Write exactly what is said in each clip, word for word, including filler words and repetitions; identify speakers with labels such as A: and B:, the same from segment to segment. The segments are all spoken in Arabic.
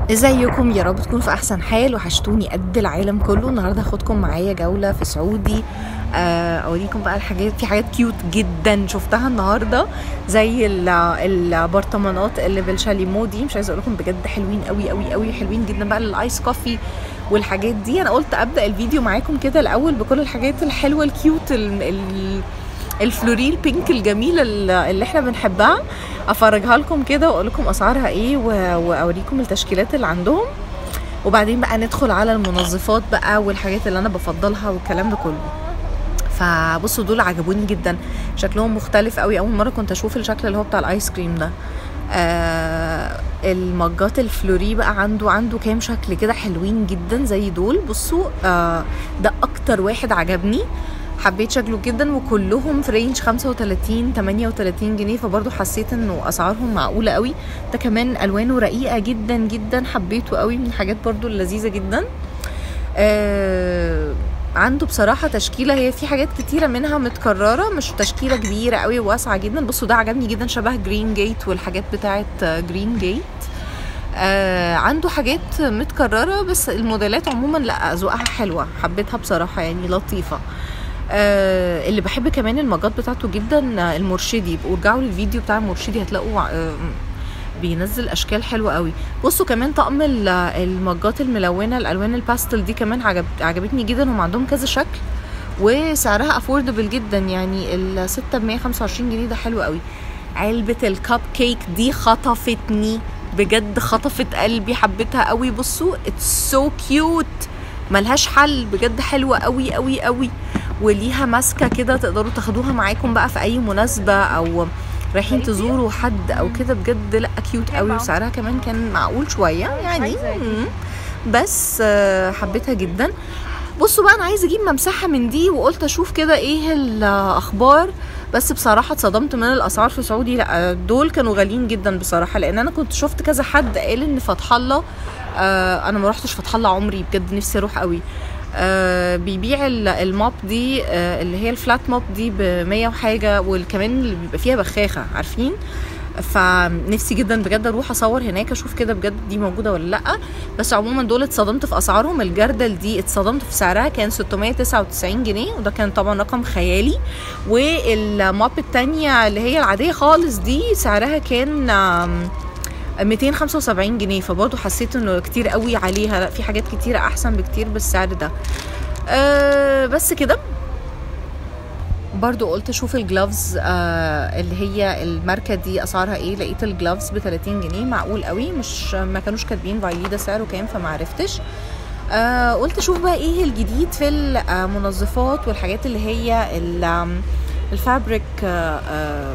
A: ازيكم؟ يا رب تكونوا في احسن حال. وحشتوني قد العالم كله. النهارده هاخدكم معايا جوله في سعودي، آه، اوريكم بقى الحاجات. في حاجات كيوت جدا شفتها النهارده، زي ال- البرطمانات اللي بالشاليمو دي. مش عايزه اقول لكم بجد حلوين قوي قوي قوي، حلوين جدا بقى الايس كوفي والحاجات دي. انا قلت ابدا الفيديو معاكم كده الاول بكل الحاجات الحلوه الكيوت ال- ال- الفلوريل بينك الجميله اللي احنا بنحبها، افرجها لكم كده واقول لكم اسعارها ايه واوريكم التشكيلات اللي عندهم، وبعدين بقى ندخل على المنظفات بقى والحاجات اللي انا بفضلها والكلام ده كله. فبصوا دول عجبوني جدا، شكلهم مختلف قوي. اول مره كنت اشوف الشكل اللي هو بتاع الايس كريم ده. آه المجات الفلوري بقى عنده عنده كام شكل كده حلوين جدا زي دول. بصوا آه ده اكتر واحد عجبني، حبيت شكله جدا، وكلهم في رينج خمسة وتلاتين تمانية وتلاتين جنيه، فبرضه حسيت انه اسعارهم معقوله قوي. ده كمان الوانه رقيقه جدا جدا، حبيته قوي، من الحاجات برضه اللذيذه جدا. آه عنده بصراحه تشكيله، هي في حاجات كتيره منها متكرره، مش تشكيله كبيره قوي واسعه جدا. بصوا ده عجبني جدا، شبه جرين جيت والحاجات بتاعه جرين جيت. آه عنده حاجات متكرره، بس الموديلات عموما لا ذوقها حلوه، حبيتها بصراحه، يعني لطيفه. آه اللي بحب كمان المجات بتاعته جدا آه المرشدي. بقوا ارجعوا للفيديو بتاع المرشدي هتلاقوا آه بينزل اشكال حلوه قوي. بصوا كمان طقم المجات الملونه الالوان الباستل دي كمان عجب عجبتني جدا. هم عندهم كذا شكل وسعرها افوردبل جدا، يعني الستة ب مية وخمسة وعشرين جنيه، ده حلو قوي. علبه الكب كيك دي خطفتني بجد، خطفت قلبي، حبيتها قوي. بصوا اتس سو كيوت، ملهاش حل بجد، حلوه قوي قوي قوي، وليها ماسكه كده تقدروا تاخدوها معاكم بقى في اي مناسبه او رايحين تزوروا حد او كده. بجد لا كيوت قوي، وسعرها كمان كان معقول شويه يعني، بس حبيتها جدا. بصوا بقى انا عايزه اجيب ممسحه من دي، وقلت اشوف كده ايه الاخبار، بس بصراحه اتصدمت من الاسعار في سعودي. لا دول كانوا غاليين جدا بصراحه، لان انا كنت شفت كذا حد قال ان فتح الله، آه انا ما رحتش فتح الله عمري، بجد نفسي اروح قوي. آه بيبيع الموب دي، آه اللي هي الفلات موب دي بمية وحاجه، وكمان اللي بيبقى فيها بخاخه، عارفين؟ فنفسي جدا بجد اروح اصور هناك اشوف كده بجد دي موجوده ولا لا. بس عموما دول اتصدمت في اسعارهم. الجردل دي اتصدمت في سعرها، كان ستمية وتسعة وتسعين جنيه، وده كان طبعا رقم خيالي. والماب التانية اللي هي العاديه خالص دي سعرها كان ميتين وخمسة وسبعين جنيه، فبرضه حسيت انه كتير قوي عليها. لا في حاجات كتيره احسن بكتير بالسعر ده. أه بس كده. برضو قلت اشوف الجلافز آه اللي هي الماركه دي اسعارها ايه. لقيت الجلافز ب تلاتين جنيه، معقول قوي، مش ما كانوش كاتبين بايليدا سعره كام فما عرفتش. آه قلت اشوف بقى ايه الجديد في المنظفات والحاجات اللي هي الفابريك آه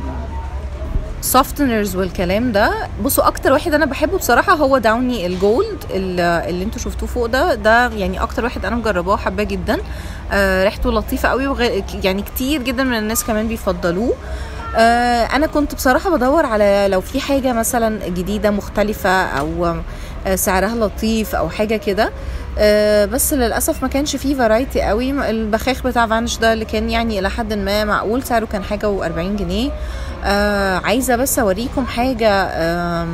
A: سوفتنرز والكلام ده. بصوا اكتر واحد انا بحبه بصراحه هو داوني الجولد اللي انتوا شفتوه فوق ده ده يعني اكتر واحد انا مجرباه وحباه جدا. آه ريحته لطيفه قوي، وغير يعني كتير جدا من الناس كمان بيفضلوه. آه انا كنت بصراحه بدور على لو في حاجه مثلا جديده مختلفه او آه سعرها لطيف او حاجه كده، آه بس للاسف ما كانش فيه فرايتي قوي. البخاخ بتاع فانش ده اللي كان يعني الى حد ما معقول، سعره كان حاجه واربعين جنيه. آه عايزه بس اوريكم حاجه آه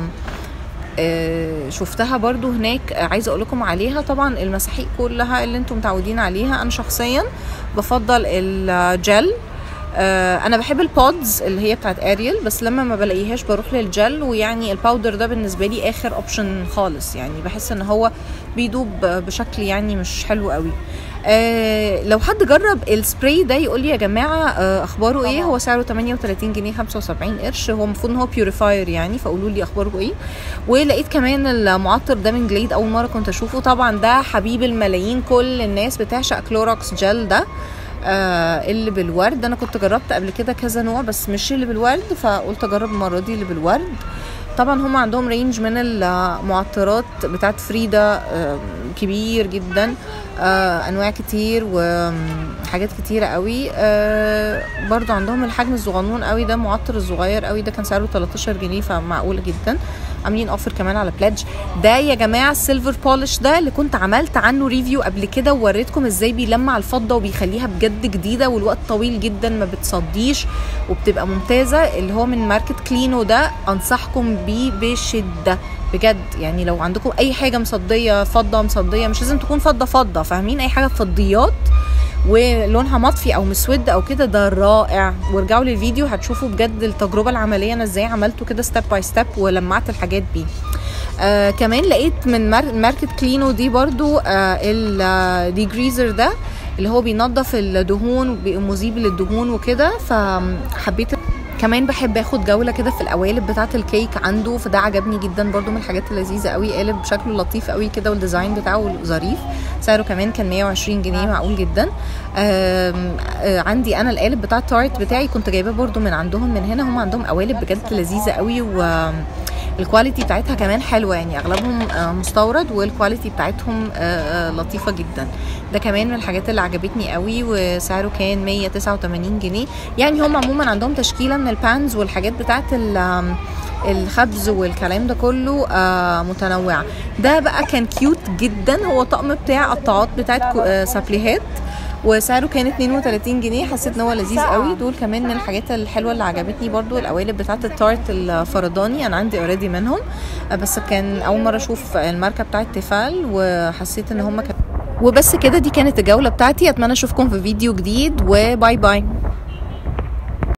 A: آه شفتها برضو هناك، آه عايزه اقول لكم عليها. طبعا المساحيق كلها اللي انتم متعودين عليها، انا شخصيا بفضل الجل. آه انا بحب البودز اللي هي بتاعت اريل، بس لما ما بلاقيهاش بروح للجل. ويعني الباودر ده بالنسبه لي اخر اوبشن خالص، يعني بحس ان هو بيدوب بشكل يعني مش حلو قوي. آه لو حد جرب السبراي ده يقول لي يا جماعه آه اخباره ايه. هو سعره تمانية وتلاتين جنيه خمسة وسبعين قرش، هو المفروض ان هو بيوريفاير يعني، فقولوا لي اخباره ايه. ولقيت كمان المعطر ده من جليد، اول مره كنت اشوفه. طبعا ده حبيب الملايين، كل الناس بتعشق كلوروكس جل ده آه اللي بالورد. انا كنت جربت قبل كده كذا نوع بس مش اللي بالورد، فقلت اجرب المره دي اللي بالورد. طبعا هم عندهم رينج من المعطرات بتاعت فريدا آه كبير جدا، آه انواع كتير وحاجات كتيره قوي. آه برضو عندهم الحجم الصغنون قوي ده، معطر الصغير قوي ده كان سعره تلتاشر جنيه، فمعقول جدا. عاملين اوفر كمان على بلادج. ده يا جماعه السيلفر بولش ده اللي كنت عملت عنه ريفيو قبل كده، ووريتكم ازاي بيلمع الفضه وبيخليها بجد جديده، والوقت طويل جدا ما بتصديش وبتبقى ممتازه، اللي هو من ماركه كلينو ده. انصحكم بيه بشده بجد. يعني لو عندكم اي حاجه مصديه فضه مصديه، مش لازم تكون فضه فضه، فاهمين؟ اي حاجه فضيات ولونها مطفي او مسود او كده، ده رائع. وارجعوا للفيديو هتشوفوا بجد التجربه العمليه انا ازاي عملته كده ستيب باي ستيب ولمعت الحاجات بيه. آه كمان لقيت من ماركت كلينو دي برضو آه الديجريزر ده اللي هو بينظف الدهون ومذيب للدهون وكده، فحبيت. كمان بحب اخد جوله كده في القوالب بتاعه الكيك عنده، فده عجبني جدا برضو من الحاجات اللذيذه قوي. قالب شكله لطيف قوي كده والديزاين بتاعه ظريف، سعره كمان كان مية وعشرين جنيه، معقول جدا. آم آم عندي انا القالب بتاع التارت بتاعي كنت جايباه برضو من عندهم من هنا، هم عندهم قوالب بجد لذيذه قوي و الكواليتي بتاعتها كمان حلوه، يعني اغلبهم مستورد والكواليتي بتاعتهم لطيفه جدا. ده كمان من الحاجات اللي عجبتني قوي، وسعره كان مية وتسعة وتمانين جنيه. يعني هم عموما عندهم تشكيله من البانز والحاجات بتاعت الخبز والكلام ده كله متنوعه. ده بقى كان كيوت جدا، هو طقم بتاع قطاعات بتاعت سابليهات وسعره كان اتنين وتلاتين جنيه. حسيت ان هو لذيذ قوي. دول كمان من الحاجات الحلوه اللي عجبتني برضو القوالب بتاعه التارت الفرداني، انا عندي اوريدي منهم، بس كان اول مره اشوف الماركه بتاعه تيفال وحسيت ان هم كان. وبس كده، دي كانت الجوله بتاعتي. اتمنى اشوفكم في فيديو جديد، وباي باي.